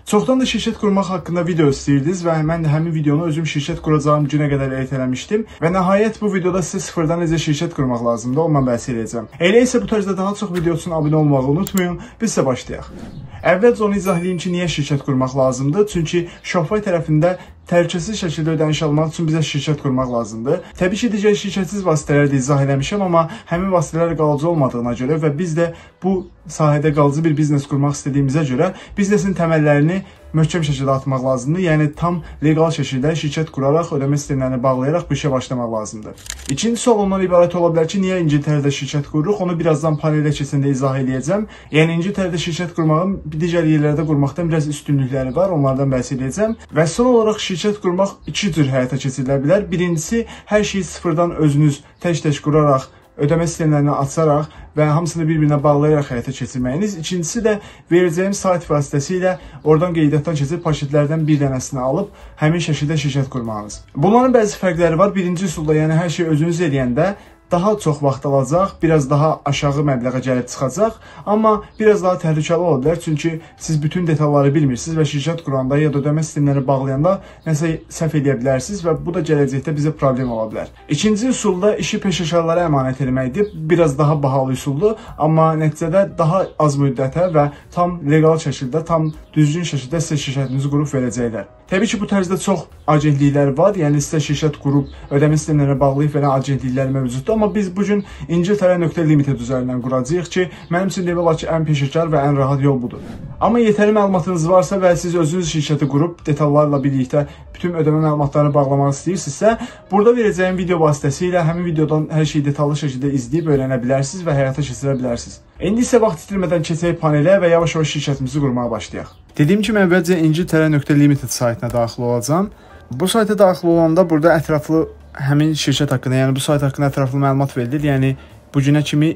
Çoxdan da şirkət qurmaq haqqında video istəyirdiniz və mən də həmin videonu özüm şirkət quracağım günə qədər ertələmişdim və nəhayət bu videoda sizə sıfırdan necə şirkət qurmaq lazımdır, ondan bəhs edəcəm. Elə isə bu tərzdə daha çox video üçün abunə olmağı unutmayın. Biz isə başlayaq. Əvvəlcə onu izah edeyim ki, niyə şirkət qurmaq lazımdır? Çünki Shopify tərəfində təhlükəsiz şəkildə ödəniş almaq üçün bizə şirkət qurmaq lazımdır. Təbii ki, digər şirkətsiz vasitələri də izah eləmişəm, amma həmin vasitələr qalıcı olmadığına görə və biz də bu sahədə qalıcı bir biznes qurmaq istədiyimizə görə biznesin təməllərini möhkəm şəkildə atmaq lazımdır. Yəni tam legal şəkildə şirkət quraraq, ödəmə sistemlərini bağlayaraq bu işə başlamaq lazımdır. İkinci sual ondan ibarət ola bilər ki, niyə İngiltərədə şirkət qururuq? Onu birazdan panelə keçəndə izah edəcəm. Yəni İngiltərədə şirkət qurmağın digər yerlərdə qurmaqdan biraz üstünlükləri var, onlardan bəhs edəcəm. Və son olaraq şirkət qurmaq iki cür həyata keçirilə bilər. Birincisi, hər şeyi sıfırdan özünüz tək-tək quraraq, ödəmə sistemlərini açaraq və hamısını bir-birinə bağlayaraq həyata keçirməyiniz. İkincisi də verəcəyim sayt vasitəsilə oradan qeydiyyatdan keçib paketlərdən bir dənəsini alıb həmin şəkildə şirkət qurmağınız. Bunların bəzi fərqləri var. Birinci üsulda, yəni hər şeyi özünüz edəndə daha çox vaxt alacaq, biraz daha aşağı məbləğə gəlib çıxacaq, amma biraz daha təhlükəli ola bilər, çünki siz bütün detalları bilmirsiniz və şirkət quranda ya da ödəmə sistemləri bağlayanda nəsə səhv edə bilərsiniz və bu da gələcəkdə bizə problem ola bilər. İkinci üsulda işi peşəkarlara əmanət etməkdir. Biraz daha bahalı üsuldur, amma nəticədə daha az müddətə və tam legal şəkildə, tam düzgün şəkildə sizə şirkətinizi qurub verəcəklər. Təbii ki, bu tərzdə çox agentliklər var, yəni sizə şirkət qurub ödəmə sistemlərinə bağlayıb verən agentliklər mövcuddur. Amma biz bugün İngiltərə.limited üzərindən quracağıq ki, mənim üçün demək olar ki, ən peşəkar və ən rahat yol budur. Amma yetərli məlumatınız varsa və siz özünüz şirkəti qurub detallarla birlikdə bütün ödəmə məlumatlarını bağlamaq istəyirsinizsə, burada verəcəyim video vasitəsilə həmin videodan hər şeyi detallı şəkildə izləyib öyrənə bilərsiniz və həyata keçirə bilərsiniz. İndi isə vaxt itirmədən keçək panelə və yavaş-yavaş şirkətimizi qurmağa başlayaq. Dediyim kimi, əvvəlcə İngiltərə.limited saytına daxil olacağam. Bu sayta daxil olanda burada ətraflı həmin şirkət haqqında, yəni bu sayt haqqında ətraflı məlumat verilir. Yəni bu günə kimi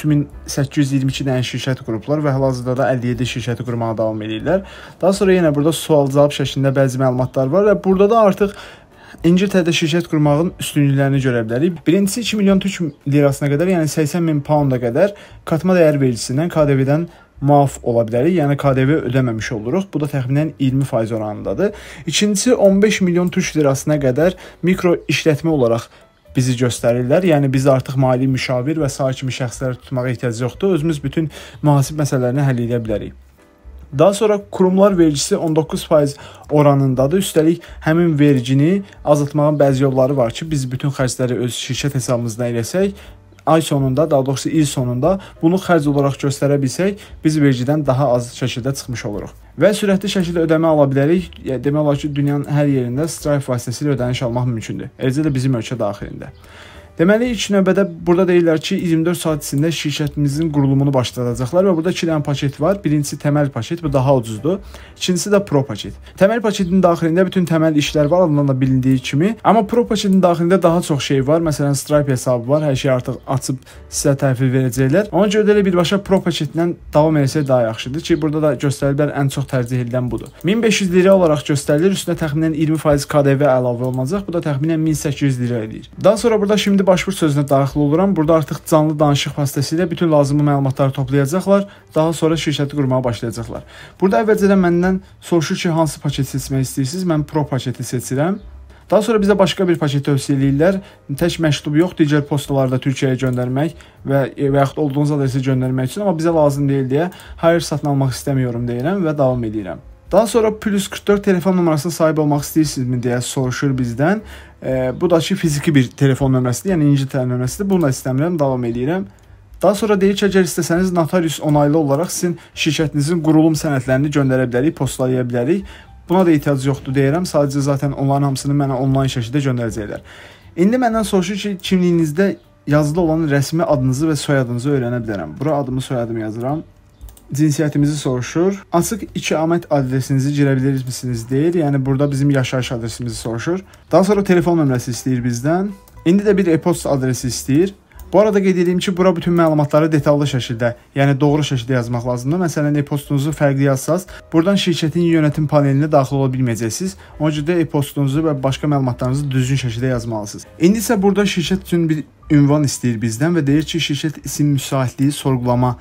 3822 dənə şirkət qurublar və hal-hazırda da 57 şirkəti qurmağa davam edirlər. Daha sonra yenə burada sual-cavab şəklində bəzi məlumatlar var və burada da artıq İngiltərədə şirkət qurmağın üstünlüklərini görə bilərik. Birincisi 2 milyon türk lirasına qədər, yəni 80.000 pounda qədər katma dəyər vergisindən, KDV-dən muaf ola bilərik. Yəni KDV ödəməmiş oluruq. Bu da təxminən 20% oranındadır. İkincisi 15 milyon türk lirasına qədər mikro işlətmə olaraq bizi göstərirlər. Yəni biz artıq mali müşavir və sair kimi şəxsləri tutmağa ehtiyac yoxdur. Özümüz bütün mühasib məsələlərini həll edə bilərik. Daha sonra kurumlar vergisi 19% oranındadır. Üstəlik həmin vergini azaltmağın bəzi yolları var ki, biz bütün xərcləri öz şirkət hesabımızdan eləsək, ay sonunda, daha doğrusu il sonunda bunu xərc olaraq göstərə bilsək, biz vergidən daha az şəkildə çıxmış oluruq. Və sürətli şəkildə ödəmə ala bilərik. Demək olar ki, dünyanın hər yerində Stripe vasitəsilə ödəniş almaq mümkündür. Eləcə də bizim ölkə daxilində. Deməli, ilk növbədə burada deyirlər ki, 24 saat içində şirkətimizin qurulumunu başladacaqlar və burada 2 dənə paket var. Birincisi təməl paket, bu daha ucuzdur. İkincisi də Pro paket. Təməl paketin daxilində bütün təməl işlər var, adından da bilindiyi kimi. Amma Pro paketin daxilində daha çox şey var. Məsələn, Stripe hesabı var. Hər şey artıq açıb sizə təhvil verəcəklər. Ona görə də birbaşa Pro paketindən davam etsək daha yaxşıdır ki, burada da göstəriliblər ən çox tərcih edilən budur. 1500 lira olaraq göstərilir. Üstünə təxminən 20% KDV əlavə olunacaq. Bu da təxminən 1800 lira edir. Daha sonra burada şimdi başvur sözünə daxil oluram. Burada artıq canlı danışıq vasitəsilə bütün lazımlı məlumatları toplayacaqlar. Daha sonra şirkəti qurmağa başlayacaqlar. Burada əvvəlcədən məndən soruşur ki, hansı paket seçmək istəyirsiniz? Mən Pro paketi seçirəm. Daha sonra bizə başqa bir paket tövsiyə edirlər. Tək məktub yox, digər postaları da Türkiyəyə göndərmək və yaxud olduğunuz adresə göndərmək üçün, amma bizə lazım deyil deyə hayır, satın almaq istəmiyorum deyirəm və davam edirəm. Daha sonra plus 44 telefon nömrəsine sahib olmaq istəyirsinizmi deyə soruşur bizdən. Bu da ki, fiziki bir telefon nömrəsidir, yəni İngiltərə nömrəsidir. Bunu da istəmirəm, davam edirəm. Daha sonra deyir ki, əgər istəsəniz notarius onaylı olaraq sizin şirkətinizin qurulum sənədlərini göndərə bilərik, postalaya bilərik. Buna da ehtiyac yoxdur deyirəm. Sadəcə zaten onların hamısını mənə onlayn şəkildə göndərəcəklər. İndi məndən soruşur ki, kimliyinizdə yazılı olan rəsmi adınızı və soyadınızı öyrənə bilərəm. Bura adımı, soyadımı yazıram. Cinsiyyətimizi soruşur. Açıq ikamet adresinizi girə bilirsiniz deyir. Yəni burada bizim yaşayış adresimizi soruşur. Daha sonra telefon nömrəsi istəyir bizdən. İndi də bir e-posta adresi istəyir. Bu arada qeyd edeyim ki, bura bütün məlumatları detallı şəkildə, yəni doğru şəkildə yazmaq lazımdır. Məsələn, e-postunuzu fərqli yazsaz, buradan şirkətin yönetim panelinə daxil ola bilməyəcəksiniz. Ona görə də e-postunuzu və başqa məlumatlarınızı düzgün şəkildə yazmalısınız. İndi isə burada şirkət üçün bir ünvan istəyir bizdən və deyir ki, şirkət isim müsaitliyi sorğulama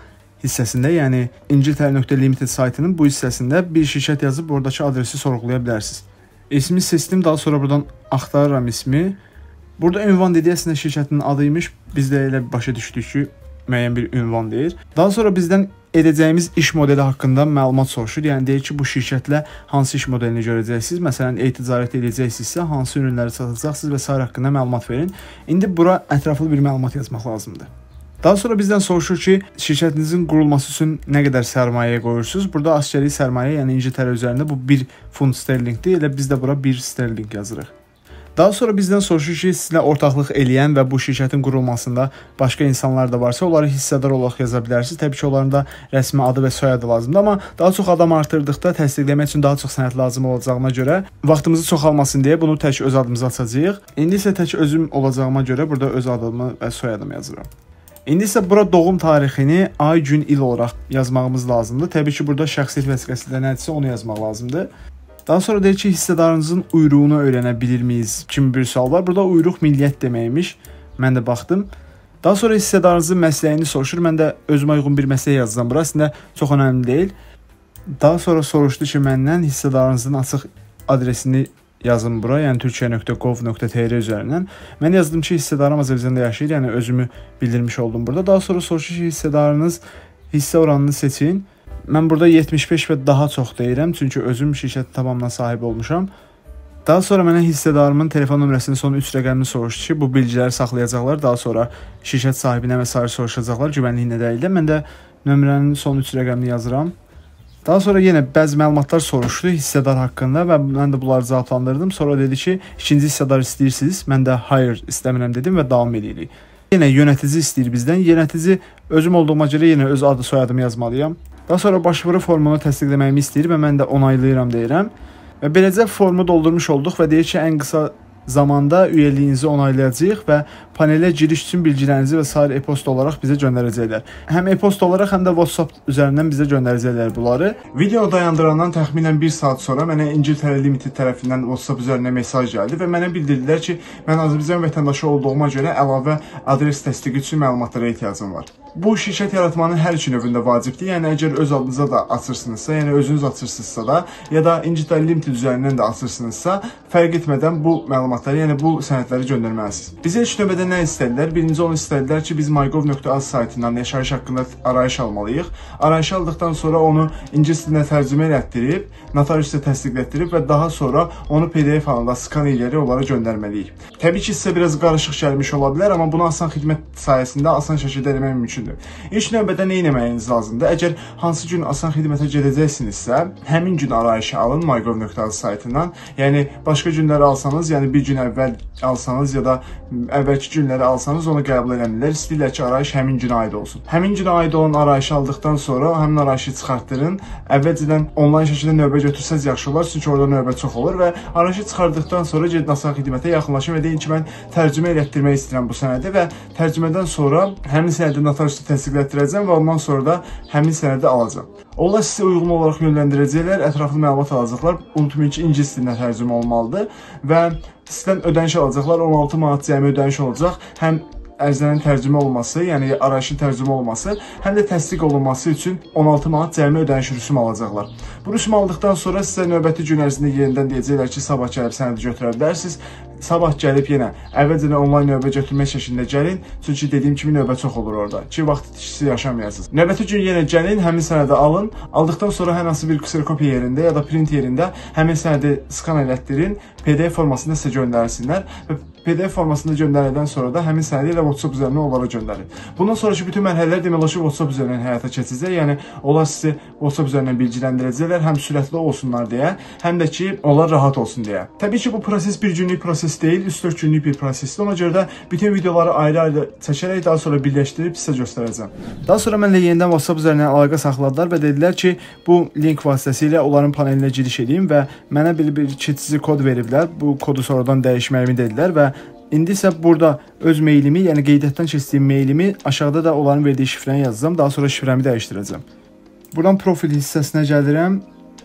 hissəsində, yəni ingiltere.limited saytının bu hissəsində bir şirkət yazıb oradakı adresi sorğulaya bilərsiniz. İsmi seçdim, daha sonra buradan axtarıram ismi. Burada ünvan dediyi əslində şirkətin adıymış. Biz də elə başa düşdük ki, müəyyən bir ünvan deyir. Daha sonra bizdən edəcəyimiz iş modeli haqqında məlumat soruşur. Yəni deyir ki, bu şirkətlə hansı iş modelini görəcəksiniz? Məsələn, e-ticarət edəcəksinizsə, hansı ürünləri satacaqsınız və s. haqqında məlumat verin. İndi bura ətraflı bir məlumat yazmaq lazımdır. Daha sonra bizdən soruşur ki, şirkətinizin qurulması üçün nə qədər sərmayə qoyursunuz? Burada askeri sərmayə, yəni İngiltərə üzərində bu 1 funt sterlinqdir. Elə biz də bura 1 sterlinq yazırıq. Daha sonra bizdən soruşur ki, sizlə ortaqlıq eləyən və bu şirkətin qurulmasında başqa insanlar da varsa, onları hissədar olaraq yaza bilərsiniz. Təbii ki, onların da rəsmi adı və soyadı lazımdır, amma daha çox adam artırdıqda təsdiqləmək üçün daha çox sənəd lazım olacağına görə vaxtımızı çoxalmasın deyə bunu tək öz adımıza açacağıq. İndi isə tək özüm olacağıma görə burada öz adımı və soyadımı yazıram. İndi isə bura doğum tarixini ay, gün, il olaraq yazmağımız lazımdır. Təbii ki, burada şəxsiyyət vəsiqəsində nədirsə onu yazmaq lazımdır. Daha sonra deyir ki, hissedarınızın uyruğunu öyrənə bilirmiyiz kimi bir sual var. Burada uyruq milliyyət deməkmiş. Mən də baxdım. Daha sonra hissedarınızın məsləyini soruşur. Mən də özümə uyğun bir məslək yazdım bura. Əslində çox önəmli deyil. Daha sonra soruşdu ki, məndən hissedarınızın açıq adresini yazın bura, yəni turkiya.gov.tr üzərindən. Mən yazdım ki, hissedarım Azərbaycanda yaşayır, yəni özümü bildirmiş oldum burada. Daha sonra soruşur ki, hissedarınız hissə oranını seçin. Mən burada 75 və daha çox deyirəm, çünki özüm şirkət tamamına sahib olmuşam. Daha sonra mənə hissedarımın telefon nömrəsinin son 3 rəqəmini soruşdu ki, bu bilgiləri saxlayacaqlar. Daha sonra şirkət sahibinə və s. soruşacaqlar güvənlik nedəyilə. Mən də nömrənin son 3 rəqəmini yazıram. Daha sonra yenə bəzi məlumatlar soruşdu hissedar haqqında və mən də bunları cavablandırdım. Sonra dedi ki, ikinci hissedar istəyirsiniz. Mən də hayır istəmirəm dedim və davam edirik. Yenə yönetici istəyir bizdən. Yönetici özüm olduğuma görə yenə öz adı soyadımı yazmalıyam. Daha sonra başvuru formunu təsdiqləməyimi istəyir və mən də onaylayıram deyirəm. Və beləcə formu doldurmuş olduq və deyir ki, ən qısa zamanda üyəliyinizi onaylayacağıq və panelə giriş üçün bilgilərinizi və sair e-posta olaraq bizə göndərəcəklər. Həm e-posta olaraq, həm də WhatsApp üzərindən bizə göndərəcəklər bunları. Video dayandırandan təxminən 1 saat sonra mənə İngiltərə Limited tərəfindən WhatsApp üzərindən mesaj gəldi və mənə bildirdilər ki, mən Azərbaycan vətəndaşı olduğuma görə əlavə adres təsdiqi üçün məlumatlara ehtiyacım var. Bu şirkət yaratmanın hər iki növündə vacibdir. Yəni əgər öz adınıza da açırsınızsa, yəni özünüz açırsınızsa da, ya da İngiltərə Limited üzərindən də açırsınızsa, fərq etmədən bu məlumatları, yəni bu sənədləri göndərməlisiniz. Bizə ilk növbədə nə istədilər? Birinci onu istədilər ki, biz mygov.az saytından yaşayış haqqında arayış almalıyıq. Arayış aldıqdan sonra onu ingilis dilinə tərcümə etdirib, notariusda təsdiqlətdirib və daha sonra onu PDF halında skan edərək onlara göndərməliyik. Təbii ki, sizə biraz qarışıq gəlmiş ola bilər, amma bunu asan xidmət sayəsində asan şəkildə eləmək mümkündür. İlk növbədə nə etməyiniz lazımdır? Əgər hansı gün asan xidmətə gedəcəksinizsə, həmin gün arayışı alın mygov.az saytından. Yəni başqa günləri alsanız, yəni bir gün əvvəl alsanız ya da əvvəlki günləri alsanız onu qəbul eləmirlər. İstəyirlər ki, arayış həmin günə aid olsun. Həmin günə aid olan arayışı aldıqdan sonra həmin arayışı çıxartdırın. Əvvəlcədən onlayn şəkildə növbə götürsəz yaxşı olar, çünki orada növbə çox olur və arayışı çıxartdıqdan sonra gedin asan xidmətə yaxınlaşın və deyin ki, mən tərcümə elətdirmək istəyirəm bu sənədi və tərcümədən sonra həmin sənədi notariusda təsdiqlətdirəcəm və ondan sonra da həmin sənədi alacam. Onlar sizə uyğun olaraq yönləndirəcəklər, ətraflı məlumat alacaqlar. Unutmayın ki, ingilis dilinə tərcümə olmalıdır və sizdən ödəniş alacaqlar. 16 manat cəmi ödəniş olacaq. Həm ərizənin tərcümə olması, yəni arayışın tərcümə olması, həm də təsdiq olunması üçün 16 manat cəmi ödəniş rüsum alacaqlar. Bu rüsum aldıqdan sonra sizə növbəti gün ərzində yenidən deyəcəklər ki, sabah gəlib sənədi götürə bilərsiniz. Sabah gəlib yenə əvvəlcədən onlayn növbə götürmək şəklində gəlin, çünki dediyim kimi növbə çox olur orada ki, vaxt itkisi yaşamayasınız. Növbəti gün yenə gəlin, həmin sənədi alın. Aldıqdan sonra hər hansı bir kserokopiya yerində ya da print yerində həmin sənədi skan elətdirin, PDF formasında sizə göndərsinlər və PDF formasında göndərədən sonra da həmin sənədi ilə WhatsApp üzərindən onlara göndərin. Bundan sonraki bütün mərhələlər demək olar ki, WhatsApp üzərindən həyata keçəcək. Yəni onlar sizi WhatsApp üzərindən bilgiləndirəcəklər, həm sürətli olsunlar deyə, həm də ki, onlar rahat olsun deyə. Təbii ki, bu proses bir günlük proses deyil, 3-4 günlük bir prosesdir. Ona görə də bütün videoları ayrı-ayrı çəkərək daha sonra birləşdirib sizə göstərəcəm. Daha sonra mənlə yenidən WhatsApp üzərindən əlaqə saxladılar və dedilər ki, bu link vasitəsilə onların panelinə giriş edeyim və mənə bir keçici kod veriblər. Bu kodu sonradan dəyişməyimi dedilər və İndi isə burada öz meylimi, yəni qeydiyyatdan keçdiyim meylimi aşağıda da onların verdiyi şifrəni yazacağım. Daha sonra şifrəmi dəyişdirəcəm. Buradan profil hissəsinə gəlirəm.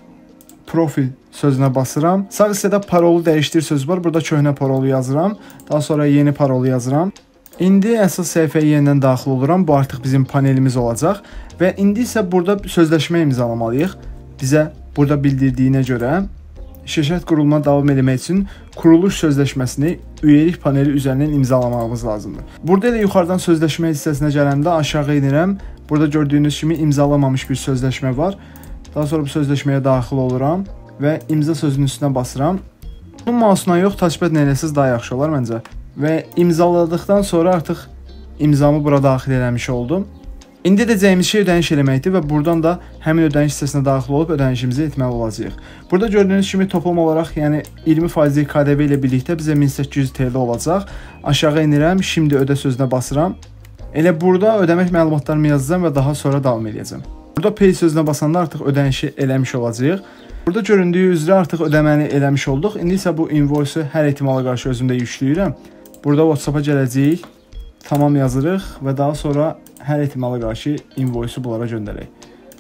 Profil sözünə basıram. Sağ hissədə parolu dəyişdir sözü var. Burada köhnə parolu yazıram. Daha sonra yeni parolu yazıram. İndi əsas səhifəyə yenidən daxil oluram. Bu artıq bizim panelimiz olacaq və indi isə burada sözləşmə imzalamalıyıq. Bizə burada bildirdiyinə görə şirkət qurulumuna davam etmək üçün quruluş sözləşməsini üyelik paneli üzərindən imzalamağımız lazımdır. Burada elə yuxarıdan sözləşmə hissəsinə gələndə aşağı inirəm. Burada gördüyünüz kimi imzalamamış bir sözləşmə var. Daha sonra bu sözləşməyə daxil oluram və imza sözünün üstünə basıram. Bunun mouse'la yox, touchpad-la eləsəz daha yaxşı olar məncə. Və imzaladıqdan sonra artıq imzamı bura daxil eləmiş oldum. İndi edəcəyimiz şey ödəniş eləməkdir və buradan da həmin ödəniş hissəsinə daxil olub ödənişimizi etməli olacağıq. Burada gördüyünüz kimi toplam olaraq, yəni 20% KDV ilə birlikdə bizə 1800 TL olacaq. Aşağı inirəm, şimdi ödə sözünə basıram. Elə burada ödəmək məlumatlarımı yazacağam və daha sonra davam edəcəm. Burada pay sözünə basanda artıq ödənişi eləmiş olacağıq. Burada göründüyü üzrə artıq ödəməni eləmiş olduq. İndi isə bu invoice-u hər ehtimala qarşı özümdə yükləyirəm. Burada WhatsApp-a gələcəyik, tamam yazırıq və daha sonra hər ehtimala qarşı invoice-u bunlara göndərək.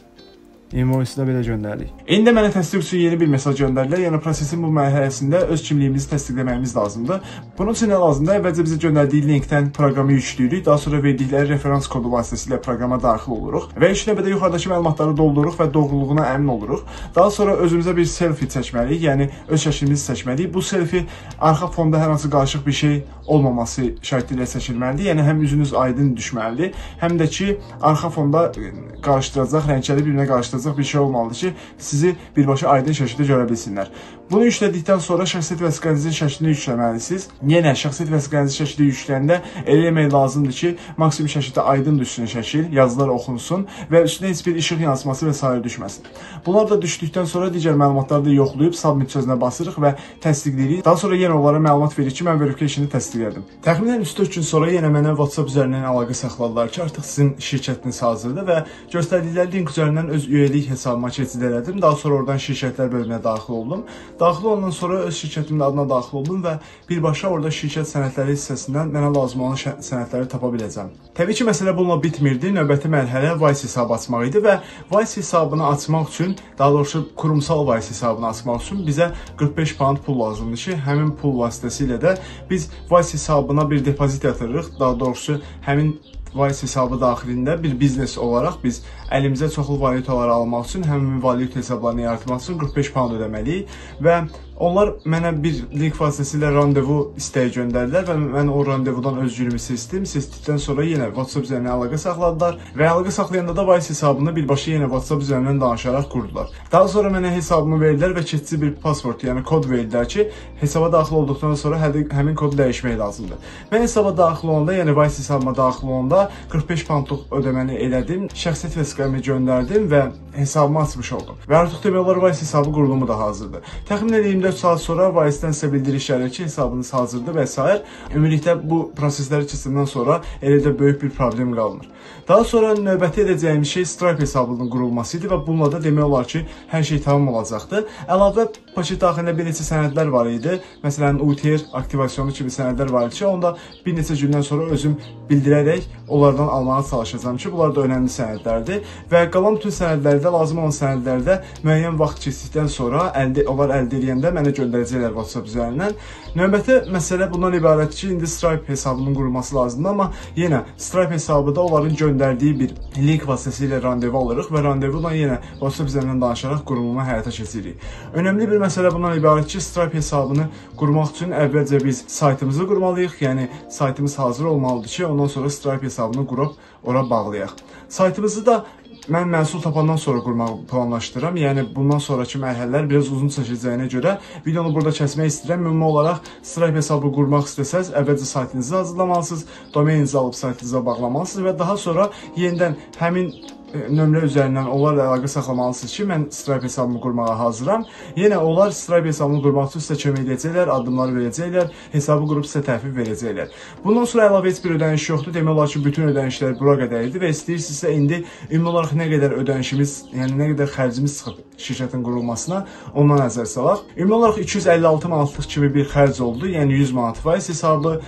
Invoice-u da belə göndəririk. İndi mənə təsdiq üçün yeni bir mesaj göndərdilər. Yəni prosesin bu mərhələsində öz kimliyimizi təsdiqləməyimiz lazımdır. Bunun üçün nə lazımdır? Əvvəlcə bizə göndərdiyi linkdən proqramı yükləyirik. Daha sonra verdikləri referans kodu vasitəsilə proqrama daxil oluruq və ilk növbədə yuxarıdakı məlumatları doldururuq və doğruluğuna əmin oluruq. Daha sonra özümüzə bir selfie çəkməliyik, yəni öz şəklimizi seçməliyik. Bu selfie arxa fonda hər hansı qarışıq bir şey olmaması şərti ilə seçilməlidir. Yəni həm üzünüz aydın düşməlidir, həm də ki arxa fonda qarışdıracaq, rəngləri bir-birinə qarışdıracaq bir şey olmalıdır ki, sizi birbaşa aydın şəkildə görə bilsinlər. Bunu yüklədikdən sonra şəxsiyyət vəsiqənizin şəklini yükləməlisiniz. Yenə şəxsiyyət vəsiqənizin şəkli yükləyəndə elə etmək lazımdır ki, maksimum şəkildə aydın düşsün şəkil, yazılar oxunsun və üstünə heç bir işıq yansıması və s. düşməsin. Bunlar da düşdükdən sonra digər məlumatları da yoxlayıb submit sözünə basırıq və təsdiqləyirik. Daha sonra yenə onlara məlumat veririk ki, mən verification'ı təsdiqlədim. Təxminən 3-4 gün sonra yenə mənə WhatsApp üzərindən əlaqə saxladılar ki, artıq sizin şirkətiniz hazırdır və göstərdikləri link üzərindən öz üyelik hesabıma keçid elədim. Daha sonra oradan şirkətlər bölümünə daxil oldum. Daxil olandan sonra öz şirkətimin adına daxil oldum və birbaşa orada şirkət sənədləri hissəsindən mənə lazım olan sənədləri tapa biləcəm. Təbii ki, məsələ bununla bitmirdi. Növbəti mərhələ Wise hesabı açmaq idi və Wise hesabını açmaq üçün, daha doğrusu kurumsal Wise hesabını açmaq üçün bizə 45 pound pul lazımdır ki, həmin pul vasitəsilə də biz Wise hesabına bir depozit yatırırıq. Daha doğrusu həmin Wise hesabı daxilində bir biznes olaraq biz əlimizə çoxlu valyutaları almaq üçün həmin valyuta hesablarını yaratmaq üçün 45 pound ödəməliyik və onlar mənə bir link vasitəsilə randevu istəyi göndərdilər və mən o randevudan öz günümü seçdim. Seçdikdən sonra yenə WhatsApp üzərindən əlaqə saxladılar və əlaqə saxlayanda da Wise hesabını birbaşa yenə WhatsApp üzərindən danışaraq qurdular. Daha sonra mənə hesabımı verdilər və keçici bir pasport, yəni kod verdilər ki, hesaba daxil olduqdan sonra həmin kodu dəyişmək lazımdır. Mən hesaba daxil olanda, yəni Wise hesabıma daxil olanda 45 poundluq ödəməni elədim, şəxsiyyət vəsiqəmi göndərdim və hesabımı açmış oldum. Və artıq demək olar Wise hesabı qurulumu da hazırdır. Təxminən 24 saat sonra Wise-dən sizə bildiriş gəlir ki, hesabınız hazırdır və s. Ümumilikdə bu prosesləri keçindən sonra elə də böyük bir problem qalmır. Daha sonra növbəti edəcəyimiz şey Stripe hesabının qurulması idi və bununla da demək olar ki, hər şey tamam olacaqdı. Əlavə paket daxilində bir neçə sənədlər var idi. Məsələn, UTR aktivasyonu kimi sənədlər var idi ki, onda bir neçə gündən sonra özüm bildirərək onlardan almağa çalışacağam ki, bunlar da önəmli sənədlərdir və qalan bütün sənədlərdə, lazım olan sənədlərdə müəyyən vaxt keçdikdən sonra onlar əldə edəndə mənə göndərəcəklər WhatsApp üzərindən. Növbəti məsələ bundan ibarətdir ki, indi Stripe hesabının qurulması lazımdır, amma yenə Stripe hesabı da onların göndərdiyi bir link vasitəsilə randevu alırıq və randevudan yenə WhatsApp üzərindən danışaraq quruluma həyata keçiririk. Önəmli bir məsələ bundan ibarətdir ki, Stripe hesabını qurmaq üçün əvvəlcə biz saytımızı qurmalıyıq, yəni saytımız hazır olmalıdır ki, ondan sonra Stripe hesabını qurub ora bağlayaq. Saytımızı da mən məhsul tapandan sonra qurmağı planlaşdırıram. Yəni bundan sonraki mərhələlər biraz uzun çəkəcəyinə görə videonu burada kəsmək istəyirəm. Ümumi olaraq Stripe hesabı qurmaq istəsəz, əvvəlcə saytınızı hazırlamalısınız, domeninizi alıb saytınıza bağlamalısınız və daha sonra yenidən həmin nömrə üzərindən onlarla əlaqə saxlamalısınız ki, mən Stripe hesabımı qurmağa hazıram. Yenə onlar Stripe hesabını qurmaq üçün sizə kömək edəcəklər, addımları verəcəklər, hesabı qurub sizə təhvil verəcəklər. Bundan sonra əlavə heç bir ödəniş yoxdur. Demək olar ki, bütün ödənişlər bura qədər idi və istəyirsinizsə indi ümumi olaraq nə qədər ödənişimiz, yəni nə qədər xərcimiz çıxıb şirkətin qurulmasına ondan nəzər salaq. Ümumi olaraq 256 manatlıq kimi bir xərc oldu, yəni 100 manat Wise hesabı.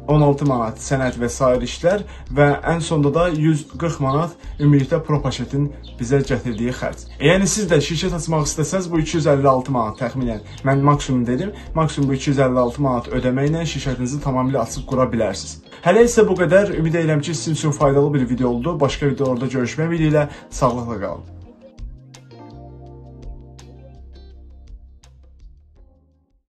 16 manat sənəd və sair işlər və ən sonda da 140 manat ümumilikdə ProPaşetin bizə gətirdiyi xərc. Yəni siz də şirkət açmaq istəsəz bu 256 manat təxminən, mən maksimum dedim, maksimum bu 256 manat ödəməklə şirkətinizi tamamilə açıb qura bilərsiniz. Hələ isə bu qədər. Ümid edirəm ki, sizin üçün faydalı bir video oldu. Başqa videolarda görüşmək ümidi ilə sağlıqla qalın.